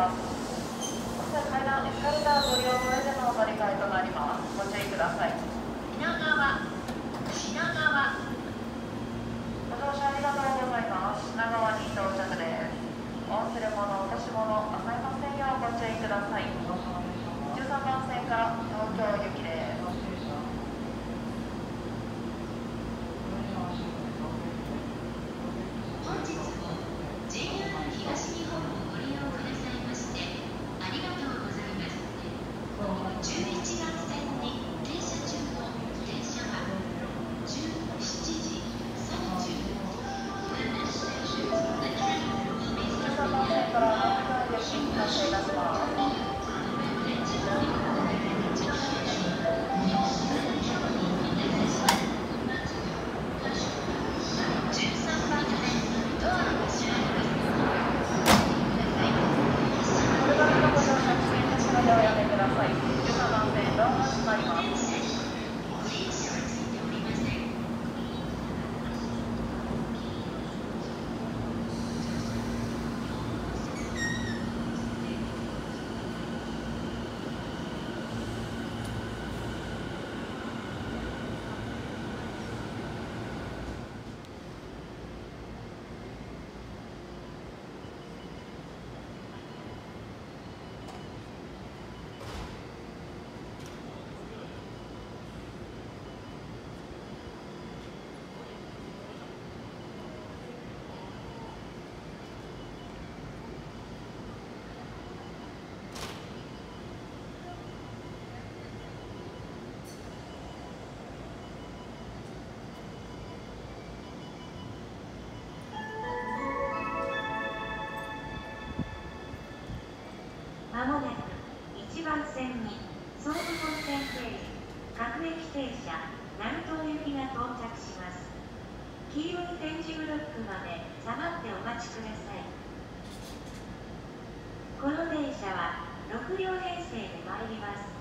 ます。階段エスカレーターご利用の上での乗り換えとなります。ご注意ください。 品川。 ご乗車ありがとうございます。品川に到着です。お忘れ物、落とし物、なさいませんようご注意ください。13番線から東京行きです。 本日も JR 東日本をご利用くださいましてありがとうございます。11番線に停車中の電車は17時30分。 13番線から東京行き発車いたします。 まもなく1番線に総武本線経由各駅停車鳴門行きが到着します。黄色い点字ブロックまで下がってお待ちください。この電車は6両編成で参ります。